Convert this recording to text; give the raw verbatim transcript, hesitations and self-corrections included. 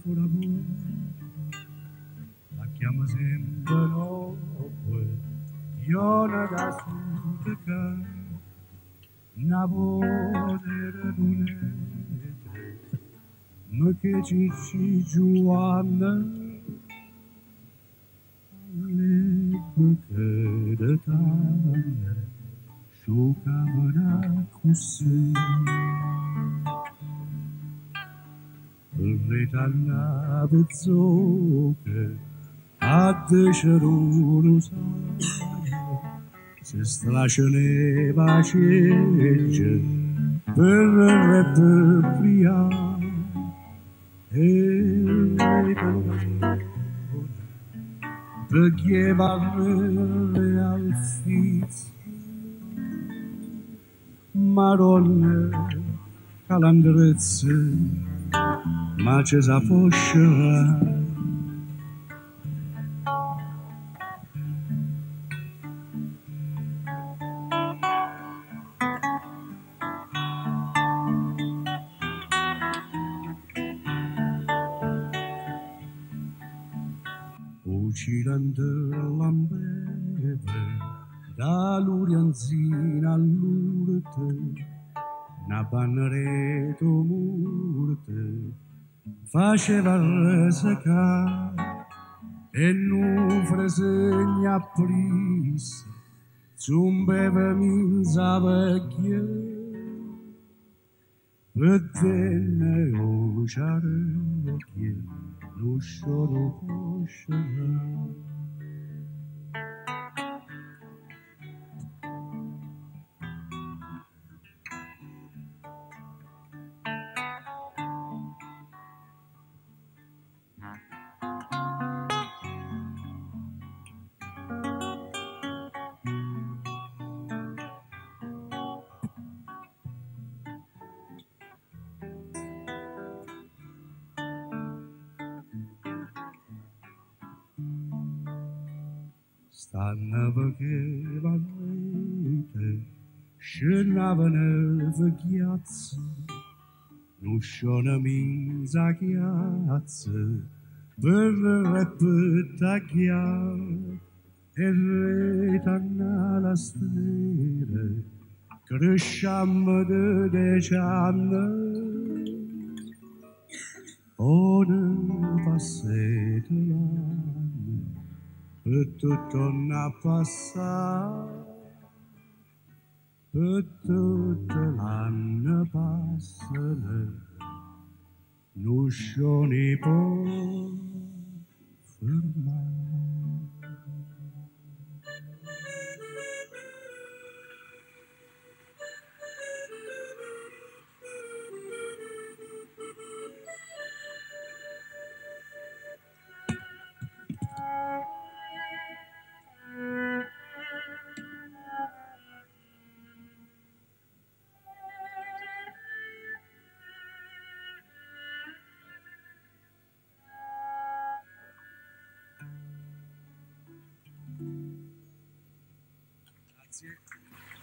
fora la chiama sempre l'opue, io ne da sud che una voce dunete, ma che ci ci giuanna, le buche de taglia, sciocavano così. Ritanna bezzoche, a deceruro sai, se strasciane vacegge, per re pria, e perché varre al fiz, Madonna, calandrezze, ma c'è sa foscia. Uccidente l'ambeve, da l'urianzina all'urte, una bannereto murte, faceva resecare e non fresegna pris, zumbeva minza vecchia, vedenne usare che l'uscio lo poscerà. Stanno perché vanno scenavano le ghiazze, non sciona minza chiazze, per repetacchiare e retanna la strada, cresciamo de dec'anni, ora passate l'anno, e tutto n'a passato, e tutto l'anno passa, non scioni può fermare. Grazie.